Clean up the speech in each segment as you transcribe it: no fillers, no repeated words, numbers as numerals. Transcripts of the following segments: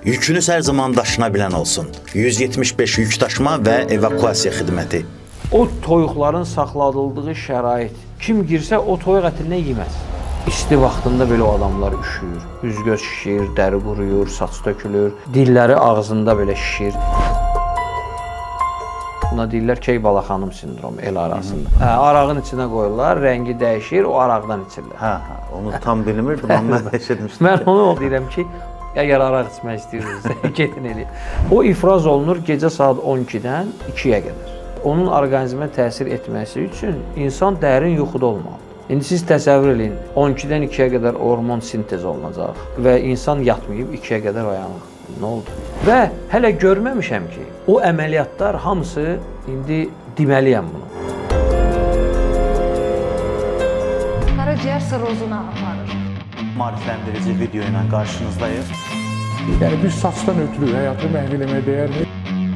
Yükünüz hər zaman daşına bilən olsun. 175 yük daşıma və evakuasiya xidməti. O toyuqların saxladıldığı şərait, kim girsə o toyuq ətindən yeməz. İsti vaxtında belə o adamlar üşüyür. Üz-göz şişir, dəri quruyur, saç tökülür, dilləri ağzında belə şişir. Buna deyirlər Keybala xanım sindromu el arasında. Arağın içinə qoyurlar, rəngi dəyişir, o araqdan içirlər. Onu tam bilmirdim, amma mən eşitmişdim. Mən onu deyirəm ki, əgər araq içmək istəyirsinizsə, gedin eləyin. O ifraz olunur gecə saat 12-dən 2-yə qədər. Onun orqanizmə təsir etməsi üçün insan dərin yuxuda olmalıdır. İndi siz təsəvvür edin, 12-dən 2-yə qədər hormon sintez olunacaq və insan yatmayıb 2-yə qədər oyanır. Nə oldu? Və hələ görməmişəm ki, o əməliyyatlar hamısı indi deməliyəm bunu. Qaraciyər sirrozuna aparır. Maarifləndirici video ilə qarşınızdayıq. Yəni bir saçdan ötürü həyatı məhv eləməyə dəyərmi?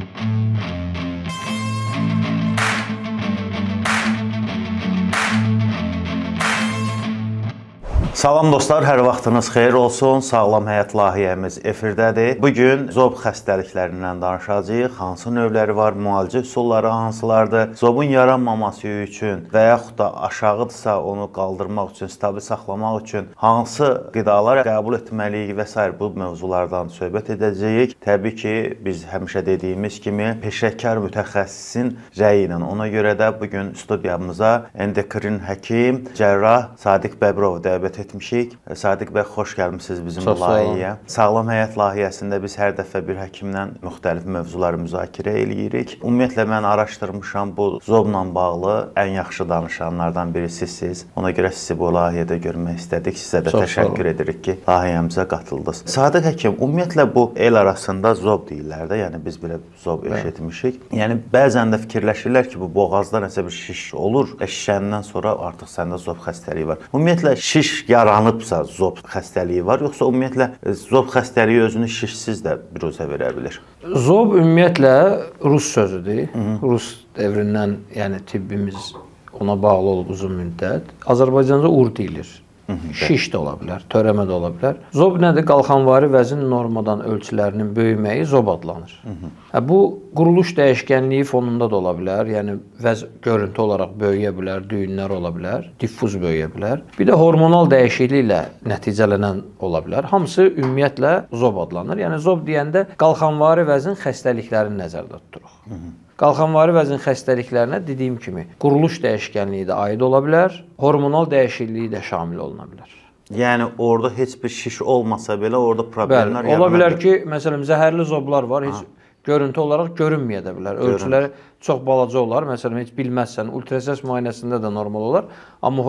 Salam dostlar, hər vaxtınız xeyir olsun. Sağlam həyat layihəmiz efirdədir. Bugün zob xəstəliklərindən danışacağıq. Hansı növləri var, müalicə üsulları hansılardır? Zobun yaranmaması üçün və yaxud da aşağıdırsa onu qaldırmaq üçün, stabil saxlamaq üçün hansı qidalar qəbul etməliyik və s. bu mövzulardan söhbət edəcəyik. Təbii ki, biz həmişə dediyimiz kimi peşəkar mütəxəssisin rəyi ilə. Ona görə də bugün studiyamıza endokrin həkim, cərrah Sadiq Bəbirov dəvət etmişik. Sadiq bəy, xoş gəlmisiniz bizim layihəyə. Sağlam həyat layihəsində biz hər dəfə bir həkimlə müxtəlif mövzuları müzakirə eləyirik. Ümumiyyətlə, mən araşdırmışam, bu zobla bağlı ən yaxşı danışanlardan biri sizsiniz. Ona görə sizi bu layihədə görmək istədik. Sizə də təşəkkür edirik ki, layihəmizə qatıldınız. Sadiq həkim, ümumiyyətlə bu el arasında zob deyirlər də, yəni biz belə zob eşitmişik. Yəni bəzən də fikirləşirlər ki, bu boğazda nəsə bir şiş olur, şişəndən sonra artıq səndə zob xəstəliyi var. Ümumiyyətlə, şiş yaranıbsa zob xəstəliyi var, yoxsa ümumiyyətlə zob xəstəliyi özünü şişsiz də biruzə verə bilir? Zob ümumiyyətlə rus sözüdür. Rus devrindən, yəni tibbimiz ona bağlı olub uzun müddət. Azərbaycanca ur deyilir. Şiş də ola bilər, törəmə də ola bilər. Zob nədir? Qalxanvari vəzin normadan ölçülərinin böyüməyi zob adlanır. Bu quruluş dəyişkənliyi fonunda da ola bilər. Yəni vəz görüntü olaraq böyüyə bilər, düyünlər ola bilər, diffuz böyüyə bilər. Bir də hormonal dəyişikliklə nəticələnən ola bilər. Hamısı ümumiyyətlə zob adlanır. Yəni zob deyəndə qalxanvari vəzin xəstəliklərini nəzərdə tuturuq. Qalxanvari vəzin xəstəliklərinə dediyim kimi quruluş dəyişkənliyi də aid ola bilər, hormonal dəyişikliyi də şamil oluna bilər. Yəni orada heç bir şiş olmasa belə orada problemlər yaranır. Ola bilər ki, məsələn, zəhərli zoblar var, heç görüntü olaraq görünməyə də bilər. Ölçüləri çox balaca olar, məsələn, heç bilməzsən, ultrasəs müayinəsində də normal olar, amma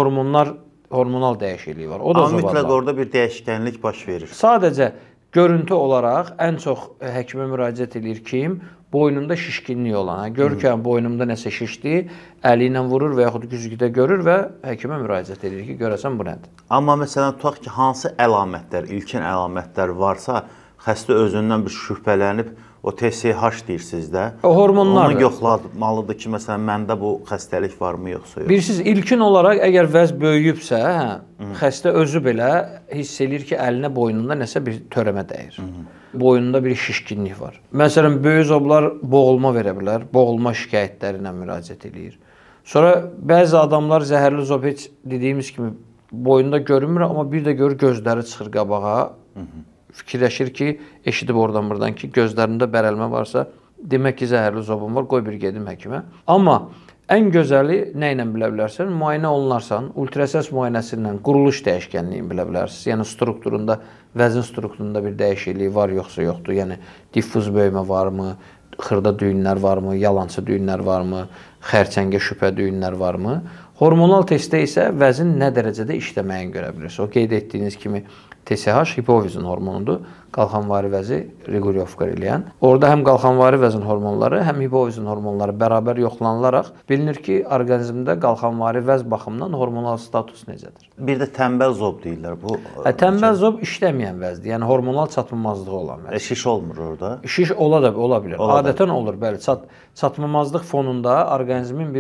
hormonal dəyişikliyi var. O da zob adlanır. Mütləq orada bir dəyişkənlik baş verir. Sadəcə görüntü olaraq ən çox həkimə müraciət edir kim? Boynunda şişkinlik olan. Görür ki, boynumda nəsə şişdi, əli ilə vurur və yaxud güzgüdə görür və həkimə müraciət edir ki, görəsən bu nədir? Amma məsələn, tutaq ki, hansı əlamətlər, ilkin əlamətlər varsa, xəstə özündən bir şübhələnib, o TSH deyirsiniz də, hormonlar onu yoxlamalıdır ki, məsələn, məndə bu xəstəlik varmı, yoxsa yox? Bilirsiniz, ilkin olaraq əgər vəz böyüyübsə, xəstə özü belə hiss edir ki, əlinə, boynunda nəsə bir törəmə dəyir. Boynunda bir şişkinlik var. Məsələn, böyük zoblar boğulma verə bilər, boğulma şikayətləri ilə müraciət edir. Sonra bəzi adamlar zəhərli zob heç dediyimiz kimi boynunda görünmür, amma bir də görür gözləri çıxır qabağa. Fikirləşir ki, eşidib oradan-buradan ki, gözlərində bərəlmə varsa, demək ki, zəhərli zobum var, qoy bir gedim həkimə. Amma ən gözəli nə ilə bilə bilərsən? Müayinə olunarsan, ultrasəs müayinəsindən quruluş dəyişkənliyini bilə bilərsiniz. Yəni strukturunda, vəzin strukturunda bir dəyişikliyi var, yoxsa yoxdur. Yəni diffuz böyümə varmı, xırda düyünlər varmı, yalançı düyünlər varmı, xərçəngə şübhə düyünlər varmı? Hormonal testdə isə vəzin nə dərəcədə işləməyini görə bilirsiniz. O qeyd etdiyiniz kimi TSH hipofizin hormonudur. Qalxanvari vəzi regulyovka eləyən. Orada həm qalxanvari vəzin hormonları, həm hipofizin hormonları bərabər yoxlanılaraq bilinir ki, orqanizmdə qalxanvari vəz baxımından hormonal status necədir. Bir də tənbəl zob deyirlər. Tənbəl zob işləməyən vəzdir. Yəni hormonal çatmamazlığı olan vəz. Şiş olmur orada? Şiş ola bilər. Adətən olur, bəli. Çatmamazlıq fonunda orqanizmin bir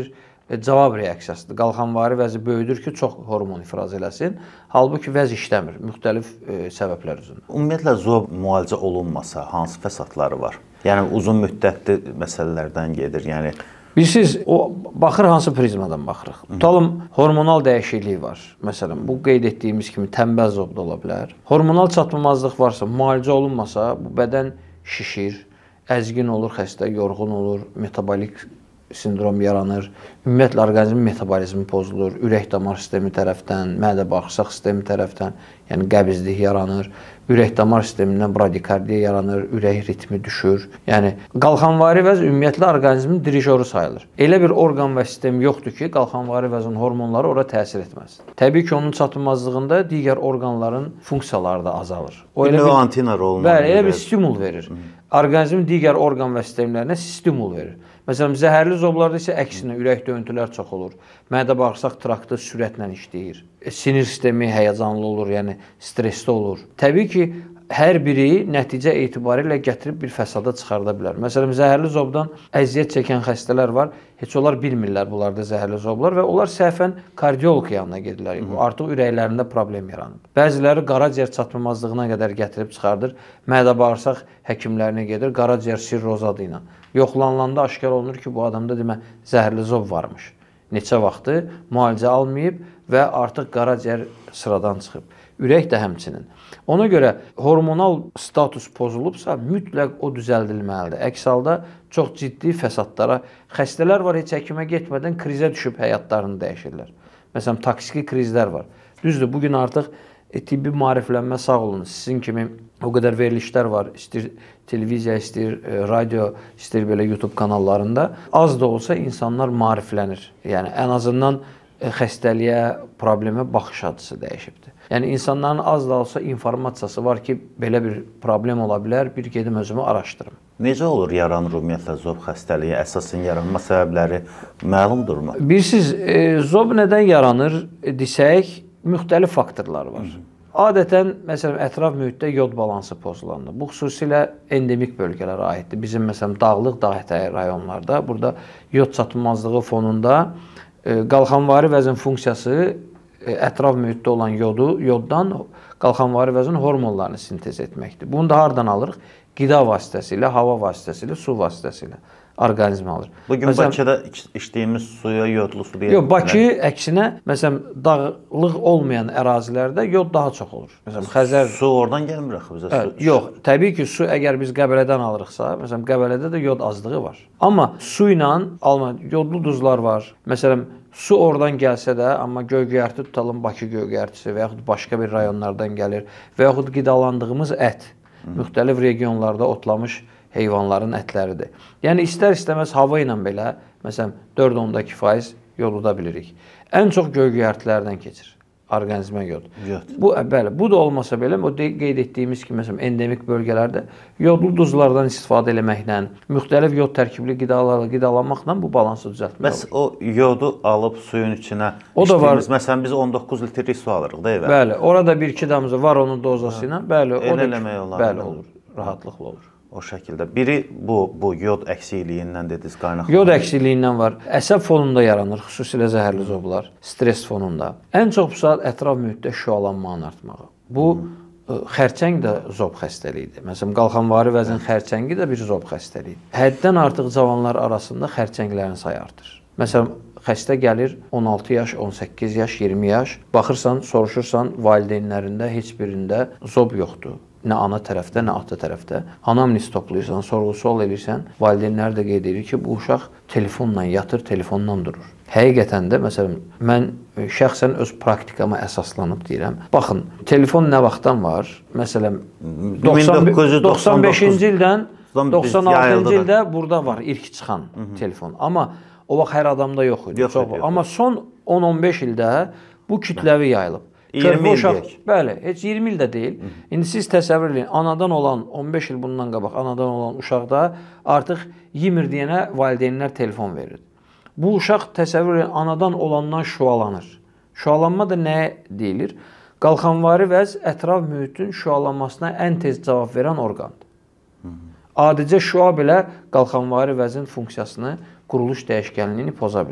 cavab reaksiyasıdır. Qalxanvari vəzi böyüdür ki, çox hormon ifraz eləsin. Halbuki vəz işləmir müxtəlif səbəblər üzrə. Ümumiyyətlə zob müalicə olunmasa hansı fəsadları var? Yəni uzun müddətli məsələlərdən gedir. Yəni bilirsiniz, o baxır hansı prizmadan baxırıq. Tutalım hormonal dəyişiklik var. Məsələn, bu qeyd etdiyimiz kimi tənbəl zob da ola bilər. Hormonal çatmamazlıq varsa, müalicə olunmasa, bu bədən şişir, əzgin olur, xəstə, yorğun olur, metabolik sindrom yaranır. Ümumiyyətlə orqanizmin metabolizmi pozulur, ürək-damar sistemi tərəfdən, mədə-bağırsaq sistemi tərəfdən, yəni qəbizlik yaranır. Ürək-damar sistemindən bradikardiya yaranır, ürək ritmi düşür. Yəni qalxanvari vəz ümumiyyətlə orqanizmin dirijoru sayılır. Elə bir orqan və sistem yoxdur ki, qalxanvari vəzin hormonları ora təsir etməz. Təbii ki, onun çatılmazlığında digər orqanların funksiyaları da azalır. O elə bir antina rolunu. Bəli, elə bir stimul verir. Orqanizmin digər orqan və sistemlərinə stimul verir. Məsələn, zəhərli zoblarda isə əksinə ürək döyüntülər çox olur. Mədə-bağırsaq traktı sürətlə işləyir. Sinir sistemi həyəcanlı olur, yəni stressli olur. Təbii ki, hər biri nəticə etibarilə gətirib bir fəsada çıxarda bilər. Məsələn, zəhərli zobdan əziyyət çəkən xəstələr var. Heç onlar bilmirlər bunlarda zəhərli zoblar və onlar səhvən kardioloq yanına gedirlər. Artıq ürəklərində problem yaranır. Bəziləri qaraciyər çatmamazlığına qədər gətirib çıxardır. Mədə-bağırsaq həkimlərinə gedir, qaraciyər sirrozu adı ilə. Yoxlanılanda aşkar olunur ki, bu adamda demə zəhərli zob varmış. Neçə vaxtı müalicə almayıb və artıq qaraciyər sıradan çıxıb. Ürək də həmçinin. Ona görə hormonal status pozulubsa, mütləq o düzəldilməlidir. Əks halda çox ciddi fəsadlara, xəstələr var, heç həkimə getmədən krizə düşüb həyatlarını dəyişirlər. Məsələn, toksiki krizlər var. Düzdür, bugün artıq tibbi maariflənmə sağ olun. Sizin kimi o qədər verilişlər var. İstir televiziya, istir radio, istir belə YouTube kanallarında. Az da olsa insanlar maariflənir. Yəni, ən azından xəstəliyə, problemə baxış açısı dəyişibdir. Yəni, insanların az da olsa informasiyası var ki, belə bir problem ola bilər, bir gedim özümü araşdırım. Necə olur yaranır ümumiyyətlə zob xəstəliyi? Əsasın yaranma səbəbləri məlumdurmu? Bilirsiniz, zob nədən yaranır desək, müxtəlif faktorlar var. Adətən, məsələn, ətraf mühitdə yod balansı pozulanda, bu xüsusilə endemik bölgələrə aiddir. Bizim, məsələn, dağlıq, dağ rayonlarda, burada yod çatılmazlığı fonunda qalxanvari vəzin funksiyası ətraf mühitdə olan yoddan qalxanvari vəzin hormonlarını sintez etməkdir. Bunu da hardan alırıq? Qida vasitəsilə, hava vasitəsilə, su vasitəsilə orqanizm alır. Bugün Bakıda içdiyimiz suya yodlu su deyə. Yox, Bakı əksinə, məsələn, dağlıq olmayan ərazilərdə yod daha çox olur. Məsələn, Xəzər su oradan gəlmir axı bizə. Yox, təbii ki, su əgər biz Qəbələdən alırıqsa, məsələn, Qəbələdə də yod azlığı var. Amma su ilə yodlu duzlar var. Məsələn, su oradan gəlsə də, amma göy-göyərti tutalım, Bakı göy-göyərtisi və yaxud başqa bir rayonlardan gəlir və yaxud qidalandığımız ət müxtəlif regionlarda otlamış heyvanların ətləridir. Yəni, istər-istəməz hava ilə belə, məsələn, 4-10% yoduda bilirik. Ən çox göy-göyərtilərdən keçir orqanizmə yod. Bəli, bu da olmasa belə, o qeyd etdiyimiz kimi, məsələn, endemik bölgələrdə yodlu duzlardan istifadə eləməklə, müxtəlif yod tərkibli qidalarla qidalanmaqla bu balansı düzəltmək olur. Bəs o yodu alıb suyun içinə içdiyimiz, məsələn, biz 19 litr su alırıq da evə. Bəli, orada bir-iki damcı var onun dozası ilə, bəli, elə eləmək olar. Bəli, olur, rahatlıqla olur. O şəkildə. Biri bu yod əksiliyindən dediniz, qaynaqlanır. Yod əksiliyindən var. Əsəb fonunda yaranır, xüsusilə zəhərli zoblar, stress fonunda. Ən çox bu saat ətraf mühitdə şüalanmanın artmağı. Bu xərçəng də zob xəstəliyidir. Məsələn, qalxanvari vəzin xərçəngi də bir zob xəstəliyidir. Həddən artıq cavanlar arasında xərçənglərin sayı artır. Məsələn, xəstə gəlir 16 yaş, 18 yaş, 20 yaş. Baxırsan, soruşursan, valideynlərində heç birində zob yoxdur. Nə ana tərəfdə, nə ata tərəfdə. Anamnez toplayırsan, sorğu-sual edirsən, valideynlər də qeyd edir ki, bu uşaq telefonla yatır, telefonla durur. Həqiqətən də, məsələn, mən şəxsən öz praktikama əsaslanıb deyirəm. Baxın, telefon nə vaxtdan var? Məsələn, 95-ci ildən 96-cı ildə burada var ilk çıxan telefon. Amma o vaxt hər adamda yox idi. Amma son 10-15 ildə bu kütləvi yayılıb. 20 il deyək. Bəli, heç 20 il də deyil. İndi siz təsəvvür edin, anadan olan 15 il bundan qabaq anadan olan uşaqda artıq yemir deyənə valideynlər telefon verir. Bu uşaq təsəvvür edin, anadan olandan şüalanır. Şüalanma da nəyə deyilir? Qalxanvari vəz ətraf mühitin şüalanmasına ən tez cavab verən orqandır. Adicə şüa belə qalxanvari vəzin funksiyasını, quruluş dəyişkənliyini poza bilir.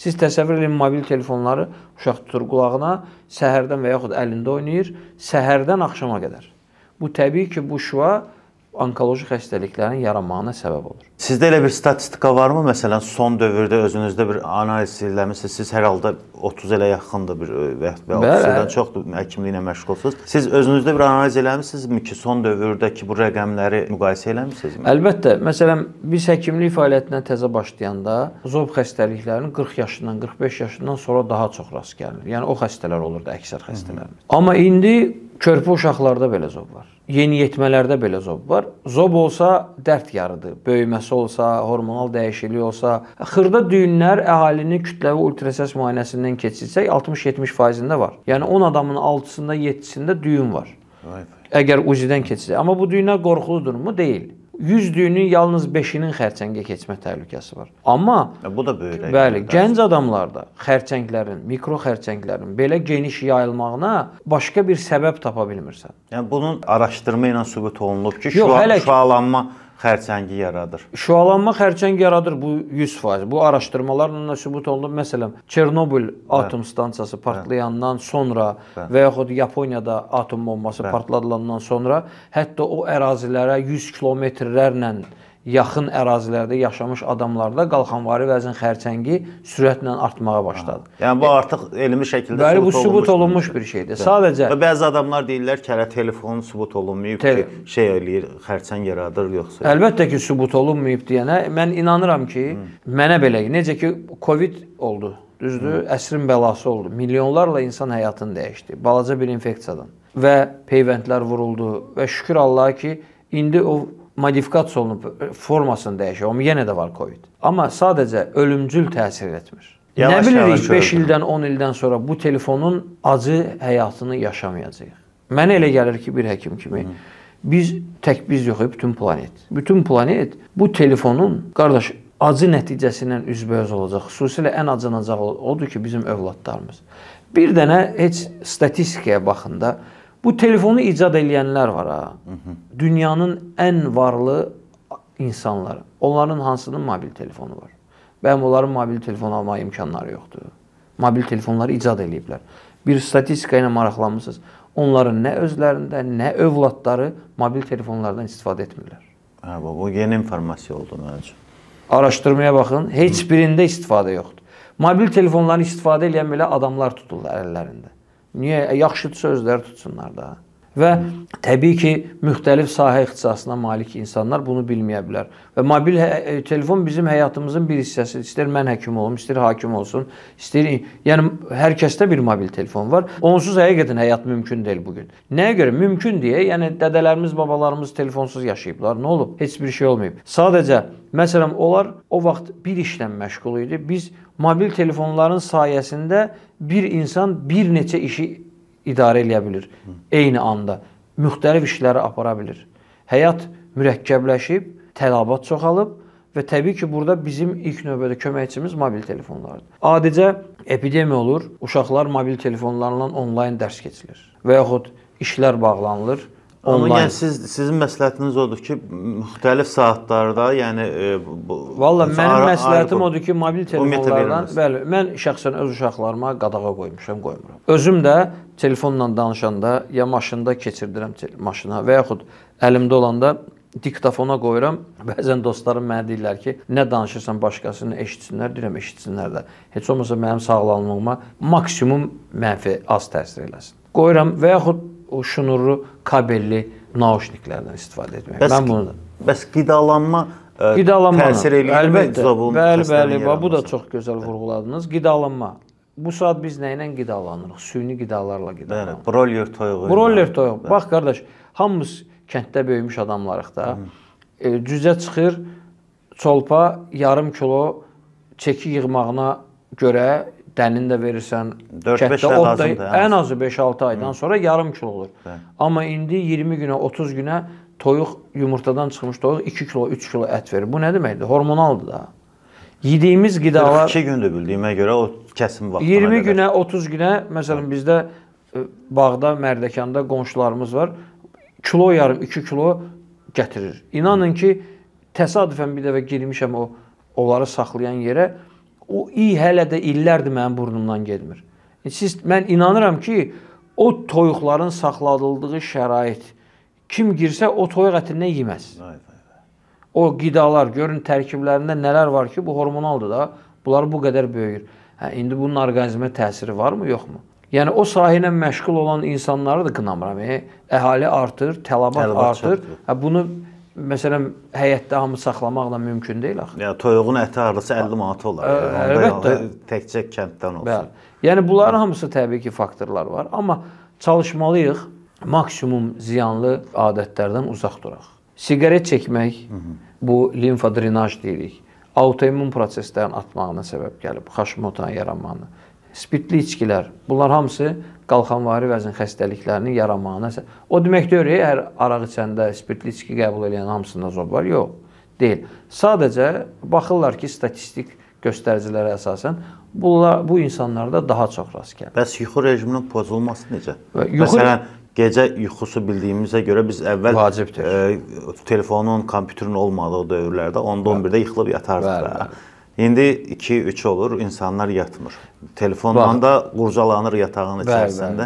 Siz təsəvvür edin, mobil telefonları uşaq tutur qulağına, səhərdən və yaxud əlində oynayır, səhərdən axşama qədər. Bu təbii ki, bu şüa onkoloji xəstəliklərin yaranmağına səbəb olur. Sizdə elə bir statistika varmı? Məsələn, son dövrdə özünüzdə bir analiz eləmisiniz. Siz hər halda 30 ilə yaxındır bir və 30-dan çoxdur həkimliklə məşğulsunuz. Siz özünüzdə bir analiz eləmisinizmi ki, son dövrdəki bu rəqəmləri müqayisə eləmisinizmi? Əlbəttə. Məsələn, biz həkimlik fəaliyyətinə təzə başlayanda zob xəstəliklərinin 40 yaşından, 45 yaşından sonra daha çox rast gəlinir. Yəni o xəstələr olurdu, əksər xəstələrimiz. Amma indi körpə uşaqlarda belə zob var. Yeniyetmələrdə belə zob var. Zob olsa dərd yarıdır. Böyüməsi olsa, hormonal dəyişiklik olsa, xırda düyünlər əhalinin kütləvi ultrasəs müayinəsindən keçirsək 60-70%-də var. Yəni 10 adamın 6-sında, 7-sində düyün var. Əgər UZI-dən keçsək. Amma bu düyünlər qorxuludurmu? Deyil. 100 düyünün yalnız 5-inin xərçəngə keçmə təhlükəsi var. Amma bu da böyük. Bəli, gənc adamlarda xərçənglərin, mikro xərçənglərin belə geniş yayılmağına başqa bir səbəb tapa bilmirsən. Yəni bunun araşdırma ilə sübut olunub ki, şüalanma xərçəngi yaradır. Şüalanma xərçəng yaradır, bu 100%. Bu araşdırmalarla sübut olunub. Məsələn, Çernobıl atom stansiyası partlayandan sonra və yaxud Yaponiyada atom bombası partladılandan sonra hətta o ərazilərə 100 kilometrlərlə yaxın ərazilərdə yaşamış adamlarda qalxanvari vəzin xərçəngi sürətlə artmağa başladı. Yəni bu artıq elmi şəkildə bəli, bu sübut olunmuş bir şeydir. Sadəcə bəzi adamlar deyirlər ki, hələ telefon sübut olunmayıb ki, şey eləyir, xərçəng yaradır yoxsa. Əlbəttə ki, sübut olunmayıb deyənə mən inanıram ki, mənə belə necə ki Covid oldu, düzdür? Əsrin bəlası oldu. Milyonlarla insan həyatını dəyişdi. Balaca bir infeksiyadan və peyvəndlər vuruldu və şükür Allaha ki, indi o modifikasiya olunub, formasını dəyişir. Amma yenə də var Covid. Amma sadəcə ölümcül təsir etmir. Nə bilirik 5 ildən, 10 ildən sonra bu telefonun acı həyatını yaşamayacağıq. Mənə elə gəlir ki, bir həkim kimi biz yox, bütün planet. Bütün planet bu telefonun, qardaş, acı nəticəsindən üzbəüz olacaq. Xüsusilə ən acınacaq odur ki, bizim övladlarımız. Bir dənə heç statistikaya baxında bu telefonu icad edənlər var ha. Dünyanın ən varlı insanları. Onların hansının mobil telefonu var? Bəyəm onların mobil telefon alma imkanları yoxdur. Mobil telefonları icad ediblər. Bir statistika ilə maraqlanmısınız. Onların nə özlərində, nə övladları mobil telefonlardan istifadə etmirlər. Bu yeni informasiya oldu mənim üçün. Araşdırmaya baxın, heç birində istifadə yoxdur. Mobil telefonları istifadə edən belə adamlar tutulur əllərində. Niyə? Yaxşıdırsa özləri tutsunlar da. Və təbii ki, müxtəlif sahə ixtisasına malik insanlar bunu bilməyə bilər. Və mobil telefon bizim həyatımızın bir hissəsi. İstər mən həkim olum, istər hakim olsun, yəni hər kəsdə bir mobil telefon var. Onsuz həqiqətən həyat mümkün deyil bugün. Nəyə görə? Mümkün deyə, yəni dədələrimiz, babalarımız telefonsuz yaşayıblar. Nə olub? Heç bir şey olmayıb. Sadəcə, məsələn, onlar o vaxt bir işlə məşğul idi. Biz mobil telefonların sayəsində bir insan bir neçə işi idarə eləyə bilir. Eyni anda müxtəlif işləri apara bilir. Həyat mürəkkəbləşib, tələbat çoxalıb və təbii ki, burada bizim ilk növbədə köməkçimiz mobil telefonlardır. Adicə epidemiya olur, uşaqlar mobil telefonlarla onlayn dərs keçilir və yaxud işlər bağlanılır. Amma yəni sizin məsləhətiniz odur ki, müxtəlif saatlarda, yəni Valla mənim məsləhətim odur ki, mobil telefonlardan, bəli, mən şəxsən öz uşaqlarıma qadağa qoymuşam, qoymuram. Özüm də telefonla danışanda ya maşında keçirdirəm maşına və yaxud əlimdə olanda diktafona qoyuram. Bəzən dostlarım mənə deyirlər ki, nə danışırsan başqasını eşitsinlər, deyirəm eşitsinlər də. Heç olmasa mənim sağlamlığıma maksimum mənfi az təsir eləsin. Qoyuram və yaxud o şunurlu, kabelli naushniklərdən istifadə etmək. Mən bunu da. Bəs qidalanma təsir eləyir zobun Bəli, bu da çox gözəl vurğuladınız. Qidalanma. Bu saat biz nə ilə qidalanırıq? Süni qidalarla qidalanırıq. Broiler toyuğu. Broiler toyuğu. Bax, qardaş, hamımız kənddə böyümüş adamlarıq da. Cüzə çıxır, çolpa yarım kilo çəki yığmağına görə dənin də verirsən, 4-5 ay lazımdır. Ən azı 5-6 aydan sonra yarım kilo olur. Amma indi 20 günə, 30 günə toyuq, yumurtadan çıxmış toyuq 2 kilo, 3 kilo ət verir. Bu nə deməkdir? Hormonaldır da. Yediyimiz qidalar... 42 gündür bildiyimə görə o kəsim vaxtına 20 günə, 30 günə, məsələn, bizdə bağda, Mərdəkanda qonşularımız var. Kilo yarım, 2 kilo gətirir. İnanın ki, təsadüfən bir dəfə girmişəm onları saxlayan yerə, O iyi hələ də illərdir mənim burnumdan getmir. Mən inanıram ki, o toyuqların saxladıldığı şərait kim girsə o toyuq ətindən yeməz. O qidalar, görün tərkiblərində nələr var ki, bu hormonaldır da, bunlar bu qədər böyüyür. İndi bunun orqanizmə təsiri varmı, yoxmu? Yəni, o sahə ilə məşğul olan insanları da qınamıram. Əhali artır, tələbat artır. Bunu, məsələn, həyətdə hamı saxlamaqla mümkün deyil axı. Toyuğun əti arası 50 manat olar. Əlbəttə. Təkcə kənddən olsun. Bəli. Yəni, bunların hamısı təbii ki, faktorlar var. Amma çalışmalıyıq, maksimum ziyanlı adətlərdən uzaq duraq. Siqaret çəkmək, bu limfa drenaj deyirik. Autoimmun proseslərin atmağına səbəb gəlib, Haşimoto'nun yaranmağına. Spirtli içkilər, bunlar hamısı qalxanvari vəzin xəstəliklərinin yaranmağına səbəb. O demək deyil, hər araq içəndə spirtli içki qəbul edən hamısında zob var, yox, deyil. Sadəcə baxırlar ki, statistik göstəricilərə əsasən bu insanlarda daha çox rast gəlir. Bəs yuxu rejiminin pozulması necə? Məsələn, gecə yuxusu bildiyimizə görə biz əvvəl telefonun, kompüterin olmadığı dövrlərdə 10-da 11-də yıxılıb yatardıq da. İndi 2-3 olur, insanlar yatmır. Telefonla da qurcalanır yatağın içərisində.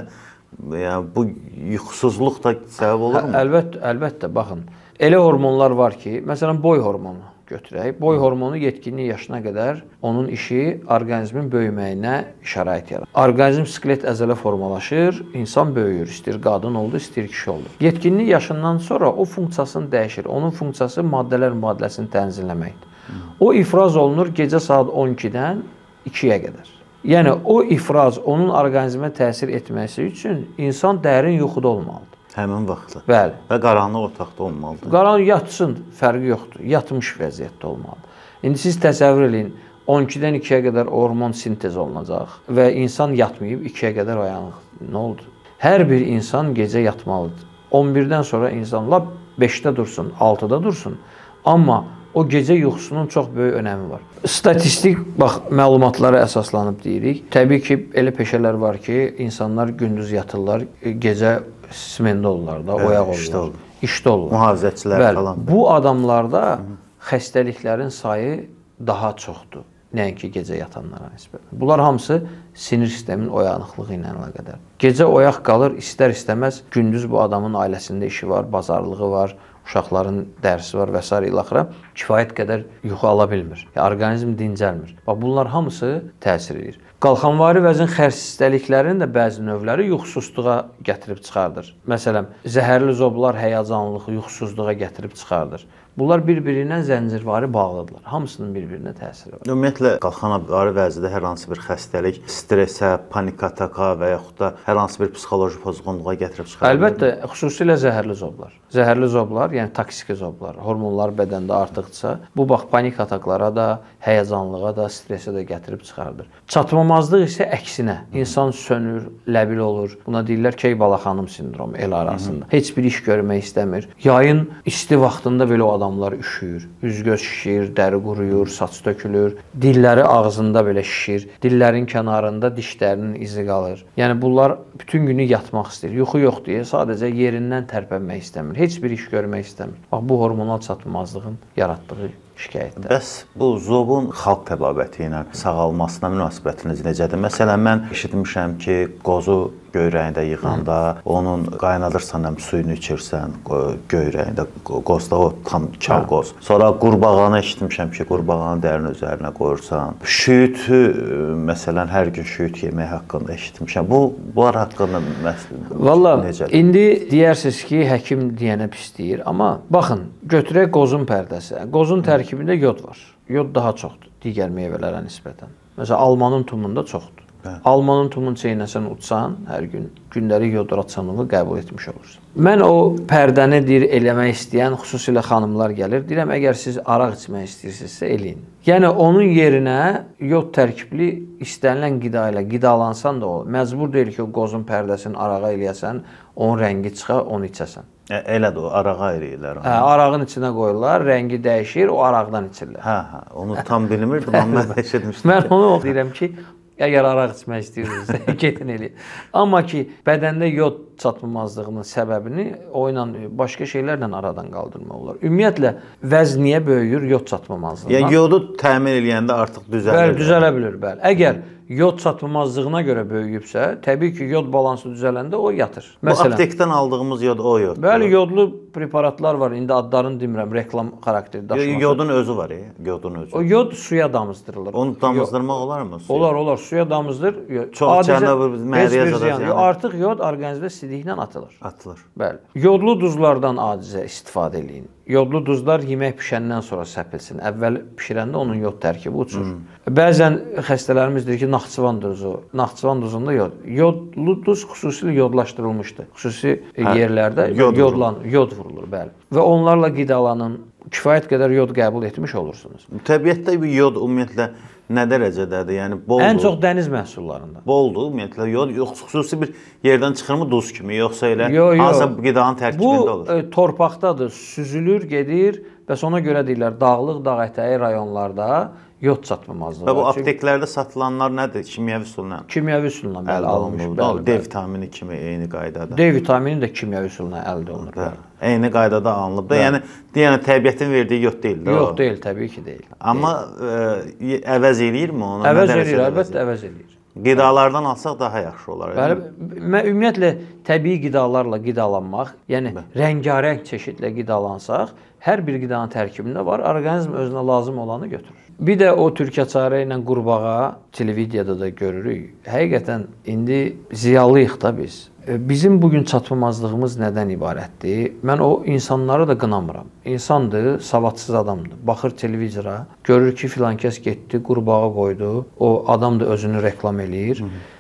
Bu yuxusuzluq da səbəb olurmu? Əlbəttə, baxın. Elə hormonlar var ki, məsələn, boy hormonu götürək. Boy hormonu yetkinlik yaşına qədər onun işi orqanizmin böyüməyinə şərait yaradır. Orqanizm skelet əzələ formalaşır, insan böyüyür, istəyir qadın oldu, istəyir kişi oldu. Yetkinlik yaşından sonra o funksiyasını dəyişir. Onun funksiyası maddələr mübadiləsini tənzimləməkdir. O ifraz olunur gecə saat 12-dən 2-yə qədər. Yəni, o ifraz onun orqanizmə təsir etməsi üçün insan dərin yuxuda olmalıdır. Həmin vaxtda. Bəli. Və qaranlıq otaqda olmalıdır. Qaranlıq yatsın, fərqi yoxdur. Yatmış vəziyyətdə olmalıdır. İndi siz təsəvvür edin, 12-dən 2-yə qədər hormon sintez olunacaq və insan yatmayıb 2-yə qədər oyanıq. Nə oldu? Hər bir insan gecə yatmalıdır. 11-dən sonra insan lap 5-də dursun, 6-da dursun. Amma o gecə yuxusunun çox böyük önəmi var. Statistik məlumatlara əsaslanıb deyirik. Təbii ki, elə peşələr var ki, insanlar gündüz yatırlar, gecə smendə olurlar da, oyaq olurlar. İşdə olurlar. Mühafizəçilər falan. Bu adamlarda xəstəliklərin sayı daha çoxdur. Nəinki gecə yatanlara nisbətən. Bunlar hamısı sinir sisteminin oyanıqlığı ilə əlaqədar. Gecə oyaq qalır, istər-istəməz gündüz bu adamın ailəsində işi var, bazarlığı var, uşaqların dərsi var və s. ilaxıra kifayət qədər yuxu ala bilmir. Orqanizm dincəlmir. Bunlar hamısı təsir edir. Qalxanvari vəzin xəstəliklərinin də bəzi növləri yuxusuzluğa gətirib çıxardır. Məsələn, zəhərli zoblar həyəcanlılıq, yuxusuzluğa gətirib çıxardır. Bunlar bir-birindən zəncirvari bağlıdırlar. Hamısının bir-birinə təsiri var. Ümumiyyətlə, qalxanvari vəzidə hər hansı bir xəstəlik stressə, panik ataka və yaxud da hər hansı bir psixoloji pozğunluğa gətirib çıxarır. Əlbəttə, xüsusilə zəhərli zoblar. Zəhərli zoblar, yəni toksiki zoblar, hormonlar bədəndə artıqsa, bu panik ataklara da, həyəcanlığa da, stresə də gətirib çıxardır. Çatmamazlıq isə əksinə, insan sönür, ləbil olur. Buna deyirlər Keybala xanım sindromu el arasında. Heç bir iş görmək istəmir. Yayın isti vaxtında belə o adamlar üşüyür, üz-göz şişir, dəri quruyur, saç tökülür, dilləri ağzında belə şişir, dillərin kənarında dişlərinin izi qalır. Yəni bunlar bütün günü yatmaq istəyir, yuxu yox deyə sadəcə yerindən tərpənmək istəmir, heç bir iş görmək istəmir. Bax, bu hormonal çatmamazlığın yaratdığı şikayətlər. Bəs bu zobun xalq təbabəti ilə sağalmasına münasibətiniz necədir? Məsələn, mən eşitmişəm ki, qozu göyrəyində yığanda, onun qaynadırsan, suyunu içirsən, göyrəyində, qozda o tam çal qoz. Sonra qurbağanı eşitmişəm ki, qurbağanı dərin üzərinə qoyursan. Şüyütü, məsələn, hər gün şüyüt yemək haqqında eşitmişəm. Bunlar haqqında necədir? Valla, indi deyərsiniz ki, həkim deyənə pis deyir. Amma baxın, götürək qozun pərdəsi. Qozun tərkibində yod var. Yod daha çoxdur digər meyvələrə nisbətən. Məsələn, almanın tumunda çoxdur. Almanın tumunu çeynəsən, utsan, hər gün gündəlik yodratçanlığı qəbul etmiş olursun. Mən o pərdəni eləmək istəyən xüsusilə xanımlar gəlir. Deyirəm, əgər siz araq içmək istəyirsinizsə, eləyin. Yəni, onun yerinə yod tərkibli istənilən qida ilə qidalansan da o, məcbur deyil ki, o qozun pərdəsini arağa eləyəsən, onun rəngi çıxa, onu içəsən. Elədir, o arağa eləyirlər. Arağın içinə qoyurlar, rəngi dəyişir, o araqdan içirlər. Onu tam bilmirdim, amma mən eşitmişdim. Mən onu deyirəm ki, əgər araq içmək istəyirsinizsə, gedin eləyin. Amma ki, bədəndə yod çatmamazlığının səbəbini o ilə başqa şeylərlə aradan qaldırmaq olar. Ümumiyyətlə vəzn niyə böyüyür? Yod çatmamazlığından. Yəni yodu təmin edəndə artıq düzəlir. Bəli, düzələ bilir, bəli. Əgər yod çatmamazlığına görə böyüyübsə, təbii ki, yod balansı düzələndə o yatır. Bu aptekdən aldığımız yod o yod. Bəli, yodlu preparatlar var. İndi adlarını demirəm, reklam xarakteri daşımır. Yodun özü var, yodun özü. O yod suya damızdırılır. Onu damızdırmaq olarmı? Olar, suya damızdır. Çox mədəniyyət zədəsi. Artıq yod orqanizmdə siliklə atılır. Bəli. Yodlu duzlardan acizə istifadə eləyin. Yodlu duzlar yemək bişəndən sonra səpilsin. Əvvəl bişirəndə onun yod tərkibi uçur. Bəzən xəstələrimiz deyir ki, Naxçıvan duzu. Naxçıvan duzunda yod. Yodlu duz xüsusilə yodlaşdırılmışdır. Xüsusi yerlərdə yod vurulur, bəli. Və onlarla qidalanın. Kifayət qədər yod qəbul etmiş olursunuz. Təbiətdə bir yod ümumiyyətlə nə dərəcədədir? Yəni boldur. Ən çox dəniz məhsullarında. Boldur ümumiyyətlə yod. Yoxsa xüsusi bir yerdən çıxırmı duz kimi, yoxsa elə hansısa qidanın tərkibində olur? Bu torpaqdadır, süzülür, gedir və ona görə deyirlər dağlıq, dağ ətəyi rayonlarda yod çatmamazlığı var. Və bu apteklərdə satılanlar nədir? Kimyəvi üsulla? Kimyəvi üsulla bəli alınmış. D vitamini kimi eyni qaydada. D vitamini də kimyəvi üsulla əldə olunur. Eyni qaydada alınıb da. Yəni təbiətin verdiyi yod deyil də o. Yox, deyil, təbii ki, deyil. Amma əvəz eləyirmi onu? Əvəz eləyir, əlbəttə əvəz eləyir. Qidalardan alsaq daha yaxşı olar. Bəli, ümumiyyətlə təbii qidalarla qidalanmaq, yəni rəngarəng çeşidlə qidalansaq, hər bir qidanın tərkibində var, orqanizm özünə lazım olanı götürür. Bir də o türkəçarə ilə qurbağa televizyada da görürük. Həqiqətən indi ziyalıyıq da biz. Bizim bugün çatmamazlığımız nədən ibarətdir? Mən o insanları da qınamıram. İnsandır, savadsız adamdır. Baxır televizyora, görür ki, filan kəs getdi, qurbağa qoydu. O adam da özünü reklam eləyir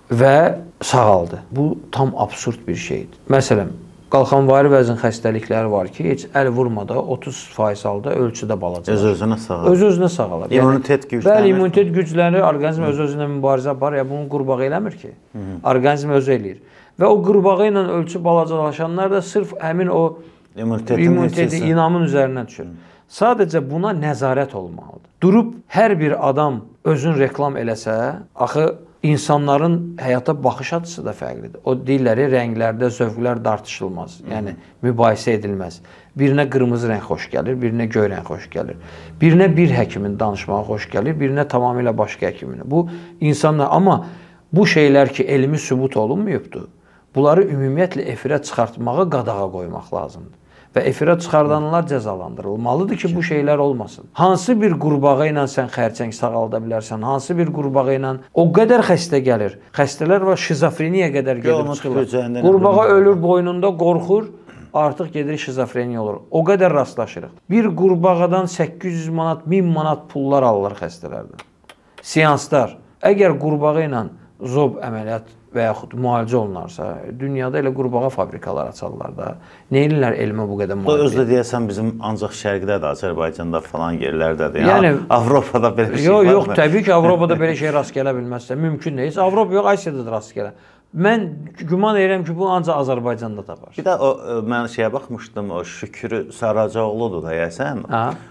və sağaldı. Bu tam absurd bir şeydir. Məsələn, qalxanvari vəzin xəstəlikləri var ki, heç əl vurmada 30% halda ölçüdə balacalar. Öz-özünə sağalır. Öz-özünə sağalır. İmmunitet güclənir. Bəli, immunitet güclənir, orqanizm öz-özünə mübarizə aparır. Ya bunu qurbağa eləmir ki. Orqanizm özü eləyir. Və o qurbağa ilə ölçü balacalaşanlar da sırf həmin o immuniteti inamın üzərinə düşür. Sadəcə buna nəzarət olmalıdır. Durub hər bir adam özün reklam eləsə, axı İnsanların həyata baxış açısı da fərqlidir. O deyirlər, rənglərdə zövqlər dartışılmaz. Yəni, mübahisə edilməz. Birinə qırmızı rəng xoş gəlir, birinə göy rəng xoş gəlir. Birinə bir həkimin danışmağı xoş gəlir, birinə tamamilə başqa həkimin. Bu, insanlar, amma bu şeylər ki, elmi sübut olunmayıbdır, bunları ümumiyyətlə efirə çıxartmağa qadağa qoymaq lazımdır. Və efirə çıxardanlar cəzalandırılmalıdır ki, bu şeylər olmasın. Hansı bir qurbağa ilə sən xərçəng sağalda bilərsən, hansı bir qurbağa ilə o qədər xəstə gəlir. Xəstələr var, şizofreniya qədər gedib çıxırlar. Qurbağa ölür boynunda, qorxur, artıq gedir şizofreniya olur. O qədər rastlaşırıq. Bir qurbağadan 800 manat, 1000 manat pullar alırlar xəstələrdən. Seanslar. Əgər qurbağa ilə zob əməliyyat və yaxud müalicə olunarsa, dünyada elə qurbağa fabrikaları açarlar da. Nə edirlər elmə bu qədər müalicə? Özdə deyəsən bizim ancaq şərqdədir, Azərbaycanda falan yerlərdədir. Yəni Avropada belə bir şey var mı? Yox, təbii ki, Avropada belə şey rast gələ bilməzsə, mümkün deyil. Avropa yox, Asiyada da rast gələ. Mən güman edirəm ki, bu ancaq Azərbaycanda da var. Bir də mən şeyə baxmışdım, o Şükrü Saracoğludur da yəsən.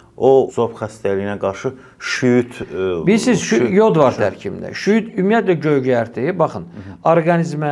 O zob xəstəliyinə qarşı şüyüd... Bilirsiniz, yod var tərkibində. Şüyüd ümumiyyətlə göy-göyərti. Baxın, orqanizmə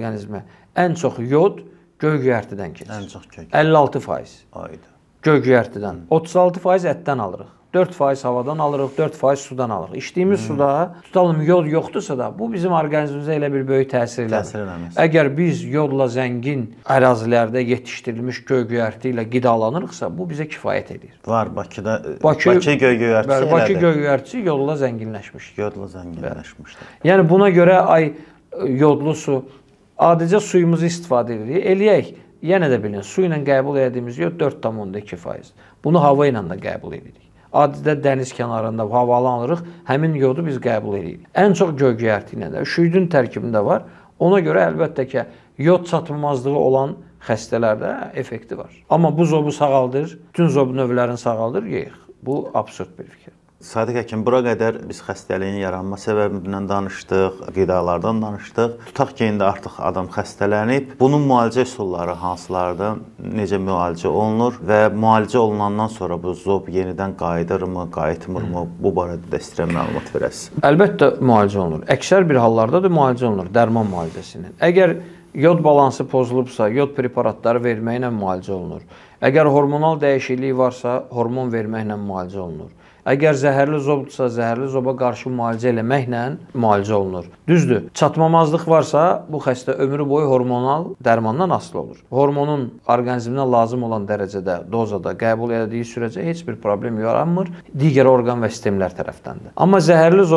ən çox yod göy-göyərtidən keçir. Ən çox göy. 56%. Göy-göyərtidən. 36% ətdən alırıq. 4% havadan alırıq, 4% sudan alırıq. İçdiyimiz suda tutalım yod yoxdursa da bu bizim orqanizmimizə elə bir böyük təsir eləmir. Əgər biz yodla zəngin ərazilərdə yetişdirilmiş göy-göyərti ilə qidalanırıqsa, bu bizə kifayət edir. Var, Bakıda Bakı göy-göyərtisi elədir. Bakı göy-göyərtisi yodla zənginləşmiş. Yodla zənginləşmişdir. Yəni buna görə yodlu su, adicə suyumuzu istifadə edirik. Eləyək, yenə də bilin, su ilə qəbul edədiyimiz yod 4,2%. Bunu hava ilə də qəbul edirik. Adidə dəniz kənarında havalanırıq, həmin yodu biz qəbul edirik. Ən çox göy-göyərti ilə də, şüydün tərkibində var. Ona görə əlbəttə ki, yod çatmamazlığı olan xəstələrdə effekti var. Amma bu zobu sağaldır, bütün zob növlərini sağaldır, yox. Bu absurd bir fikir. Sadiq həkim, bura qədər biz xəstəliyin yaranma səbəbindən danışdıq, qidalardan danışdıq. Tutaq ki, indi artıq adam xəstələnib. Bunun müalicə üsulları hansılardır, necə müalicə olunur və müalicə olunandan sonra bu zob yenidən qayıdırmı, qayıtmırmı? Bu barədə də istəyirəm məlumat verəsiniz. Əlbəttə müalicə olunur. Əksər bir hallarda da müalicə olunur, dərman müalicəsinin. Əgər yod balansı pozulubsa, yod preparatları verməklə müalicə olunur. Əgər hormonal dəyişiklik varsa, hormon verməklə müalicə olunur. Əgər zəhərli zobdursa, zəhərli zoba qarşı müalicə eləməklə müalicə olunur. Düzdür, çatmamazlıq varsa, bu xəstə ömrü boyu hormonal dərmandan asılı olur. Hormonun orqanizminə lazım olan dərəcədə, dozada qəbul etdiyi sürəcə heç bir problem yaranmır digər orqan və sistemlər tərəfdən də. Amma zəhərli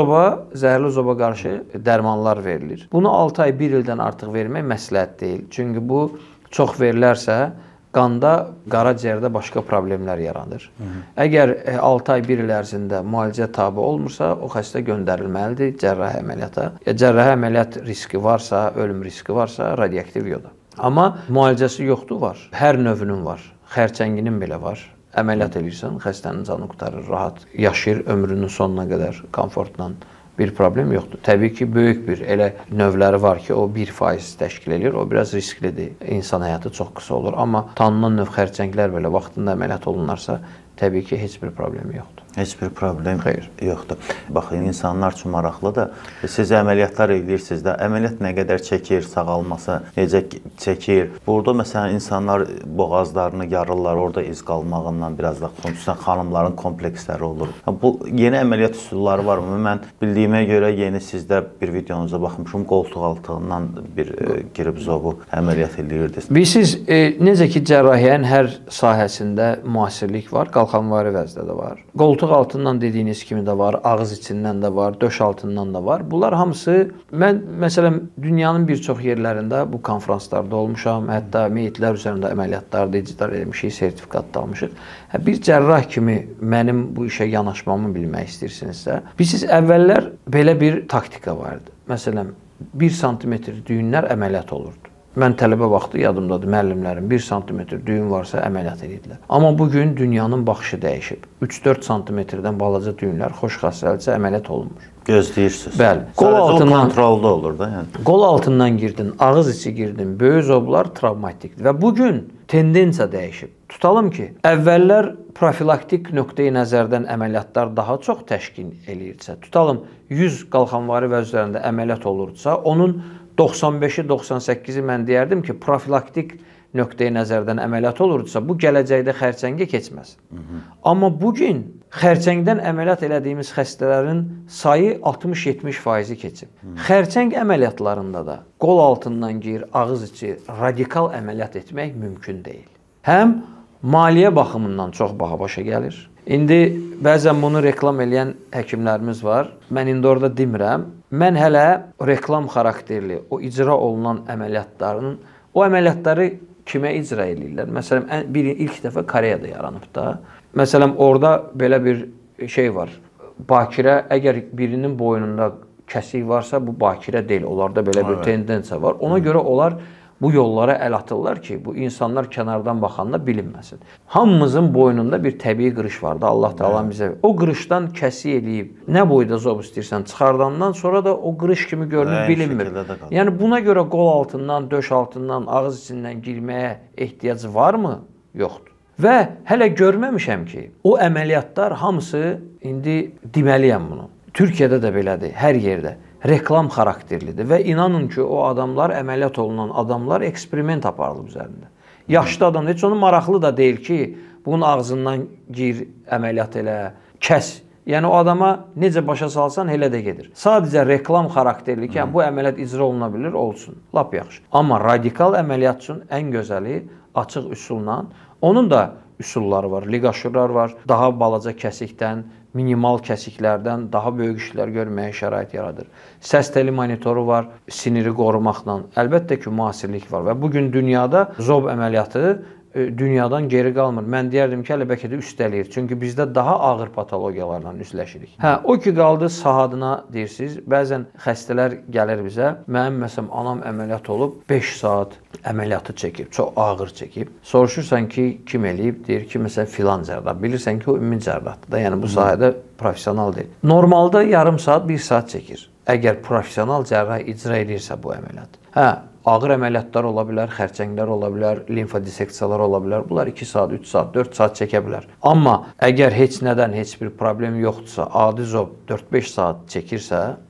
zoba qarşı dərmanlar verilir. Bunu 6 ay, 1 ildən artıq vermək məsləhət deyil. Çünki bu çox verilərsə, qanda, qaraciyərdə başqa problemlər yaranır. Əgər 6 ay, 1 il ərzində müalicə tabi olmursa, o xəstə göndərilməlidir cərrahi əməliyyata. Cərrahi əməliyyat riski varsa, ölüm riski varsa, radioaktiv yoda. Amma müalicəsi yoxdur, var. Hər növünün var. Xərçənginin belə var. Əməliyyat edirsən, xəstənin canını qurtarır, rahat yaşayır ömrünün sonuna qədər komfortla. Bir problem yoxdur. Təbii ki, böyük bir elə növləri var ki, o 1% təşkil edir. O biraz risklidir. İnsan həyatı çox qısa olur. Amma tanınan növ xərçənglər belə vaxtında əməliyyat olunarsa, təbii ki, heç bir problem yoxdur. Heç bir problem yoxdur. Baxın, insanlar üçün maraqlıdır. Siz əməliyyatlar edirsiniz də, əməliyyat nə qədər çəkir, sağalması necə çəkir? Burada məsələn insanlar boğazlarını yarırlar, orada iz qalmağından biraz da xüsusən xanımların kompleksləri olur. Bu yeni əməliyyat üsulları varmı? Mən bildiyimə görə yeni sizdə bir videonuza baxmışım, qoltuq altından bir girib zobu əməliyyat edirdiniz. Bilirsiniz, necə ki cərrahiyyənin hər sahəsində müasirlik var, qalxanvari vəzdə də var. Qoltuq altından dediyiniz kimi də var, ağız içindən də var, döş altından da var. Bunlar hamısı, mən məsələn dünyanın bir çox yerlərində bu konfranslarda olmuşam, hətta meyitlər üzərində əməliyyatlar, digital etmişik, sertifikat da almışıq. Bir cərrah kimi mənim bu işə yanaşmamı bilmək istəyirsinizsə, biz əvvəllər belə bir taktika vardı. Məsələn, 1 sm düyünlər əməliyyat olurdu. Mən tələbə vaxtı yadımdadır, müəllimlərim 1 sm düyün varsa əməliyyat edirlər. Amma bugün dünyanın baxışı dəyişib. 3-4 sm-dən balaca düyünlər xoş xəstəliksə əməliyyat olunmur. Gözləyirsiniz. Bəli. Qol altından kontrolda olur da, yəni. Qol altından girdin, ağız içi girdin, böyük zoblar travmatikdir və bugün tendensiya dəyişib. Tutalım ki, əvvəllər profilaktik nöqteyi nəzərdən əməliyyatlar daha çox təşkil eləyirsə, tutalım 100 qalxanvari və üzərində əməliyyat olursa, onun 95-i, 98-i mən deyərdim ki, profilaktik nöqteyi nəzərdən əməliyyat olursa, bu gələcəkdə xərçəngə keçməz. Amma bugün xərçəngdən əməliyyat elədiyimiz xəstələrin sayı 60-70%-i keçib. Xərçəng əməliyyatlarında da qol altından gir, ağız içi radikal əməliyyat etmək mümkün deyil. Həm maliyyə baxımından çox baha başa gəlir. İndi bəzən bunu reklam eləyən həkimlərimiz var. Mən indi orada demirəm. Mən hələ reklam xarakterli, o icra olunan əməliyyatların, o əməliyyatları kimə icra edirlər? Məsələn, ilk dəfə Koreyada yaranıb da. Məsələn, orada belə bir şey var. Bakirə, əgər birinin boynunda kəsik varsa, bu bakirə deyil. Onlarda belə bir tendensiya var. Ona görə onlar bu yollara əl atırlar ki, bu insanlar kənardan baxanda bilinməsin. Hamımızın boynunda bir təbii qırış var da, Allah Teala bizə. O qırışdan kəsik eləyib, nə boyda zob istəyirsən çıxardandan sonra da o qırış kimi görünür, bilinmir. Yəni buna görə qol altından, döş altından, ağız içindən girməyə ehtiyac varmı? Yoxdur. Və hələ görməmişəm ki, o əməliyyatlar hamısı, indi deməliyəm bunu, Türkiyədə də belədir, hər yerdə. Reklam xarakterlidir və inanın ki, o adamlar, əməliyyat olunan adamlar eksperiment aparılıb üzərində. Yaşlı adam, heç onun maraqlı da deyil ki, bunun ağzından gir, əməliyyat elə, kəs. Yəni o adama necə başa salsan, elə də gedir. Sadəcə reklam xarakterli ki, bu əməliyyat icra oluna bilir, olsun. Lap yaxşı. Amma radikal əməliyyat üçün ən gözəli açıq üsulla, onun da üsulları var, liqaşurlar var, daha balaca kəsikdən, minimal kəsiklərdən daha böyük işlər görməyə şərait yaradır. Səs teli monitoru var, siniri qorumaqla. Əlbəttə ki, müasirlik var və bugün dünyada zob əməliyyatı dünyadan geri qalmır. Mən deyərdim ki, hələ bəlkə də üstələyir. Çünki bizdə daha ağır patologiyalarla üzləşirik. O ki, qaldı sahadına deyirsiniz. Bəzən xəstələr gəlir bizə. Mənim məsələn, anam əməliyyat olub, 5 saat əməliyyatı çəkib, çox ağır çəkib. Soruşursan ki, kim eləyib? Deyir ki, məsələn, filan cərrah. Bilirsən ki, o ümumi cərrahdır da. Yəni, bu sahədə profesional deyil. Normalda yarım saat, 1 saat çəkir. Əgər profesional cərrah icra edirsə bu əməliyyat. Ağır əməliyyatlar ola bilər, xərçənglər ola bilər, limfodiseksiyalar ola bilər. Bunlar 2 saat, 3 saat, 4 saat çəkə bilər. Amma əgər heç nədən heç bir problem yoxdursa, adi zob 4-5 saat çəkirsə,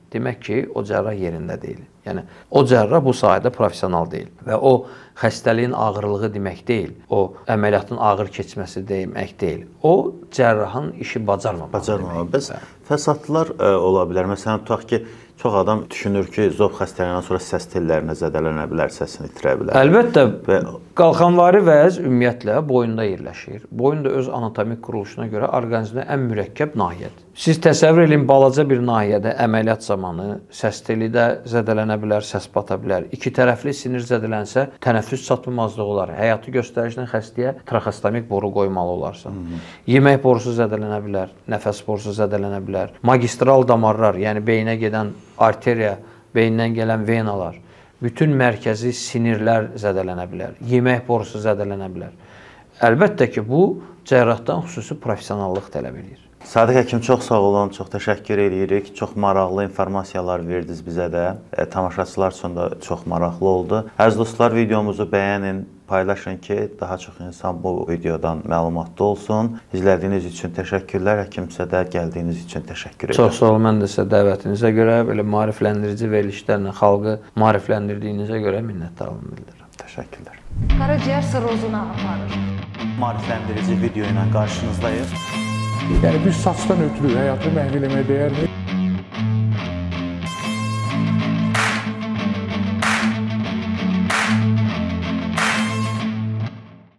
demək ki, o cərrah yerində deyil. Yəni o cərrah bu sahədə professional deyil və o xəstəliyin ağırlığı demək deyil. O əməliyyatın ağır keçməsi demək deyil. O cərrahın işi bacarmamağı. Bəs fəsadlar ola bilər. Məsələn, tutaq ki, çox adam düşünür ki, zob xəstəliyindən sonra səs tellərinə zədələnə bilər, səsini itirə bilər. Əlbəttə, qalxanvari vəz ümumiyyətlə boyunda yerləşir. Boyun da öz anatomik quruluşuna görə orqanizmdə ən mürəkkəb nahiyədir. Siz təsəvvür edin, balaca bir nahiyədə əməliyyat zamanı səs teli də zədələnə bilər, səs bata bilər. İki tərəfli sinir zədələnsə, tənəffüs çatılmazlığı olar. Həyati göstərişlə xəstəyə traxeostomik boru qoymalı olarsan. Yemək borusu zədələnə bilər, nəfəs borusu zədələnə bilər. Magistral damarlar, yəni beyinə gedən arteriya, beyindən gələn venalar, bütün mərkəzi sinirlər zədələnə bilər. Yemək borusu zədələnə bilər. Əlbəttə ki, bu cərrahdan xüsusi professionallıq tələb edir. Sadiq həkim, çox sağ olun, çox təşəkkür edirik. Çox maraqlı informasiyalar verdiniz bizə də. Tamaşaçılar üçün də çox maraqlı oldu. Əziz dostlar, videomuzu bəyənin, paylaşın ki, daha çox insan bu videodan məlumatlı olsun. İzlədiyiniz üçün təşəkkürlər. Həkimsə də gəldiyiniz üçün təşəkkür edirəm. Çox sağ olun, mən də sizə dəvətinizə görə, belə maarifləndirici verilişlərlə xalqı maarifləndirdiyinizə görə minnətdarlığımı bildirirəm. Təşəkkürlər. Qaraciyər sirrozuna aparır. Maarifləndirici video ilə qarşınızdayıq. Yəni bir saçdan ötürü həyatı məhv eləməyə dəyərmi?